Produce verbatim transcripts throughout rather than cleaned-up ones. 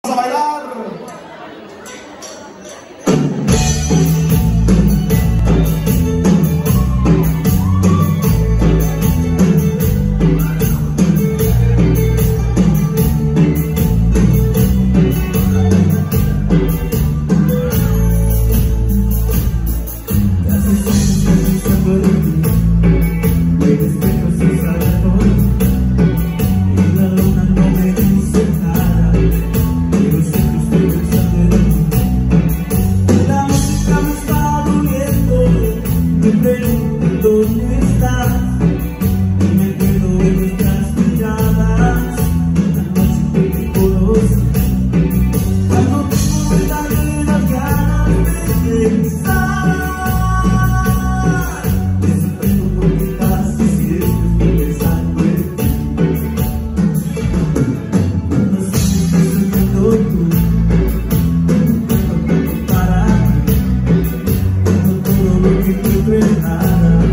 a bailar. ¿Dónde estás? Y me quedo en nuestras miradas, la noche que te conocí. Cuando tengo verdaderas ganas de pensar, me sorprendo porque casi siempre estoy pensando en ti. Cuando siempre estoy viendo tú, para cuando todo lo que encuentro es nada.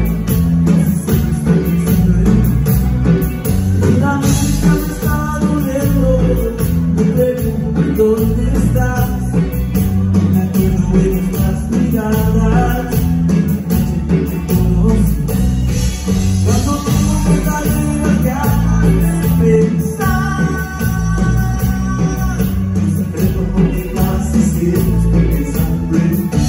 ¿Dónde estás? Me acuerdo de nuestras miradas, que te conocí. Cuando tengo verdaderas ganas de pensar, me sorprendo porque casi siempre estoy pensando en ti.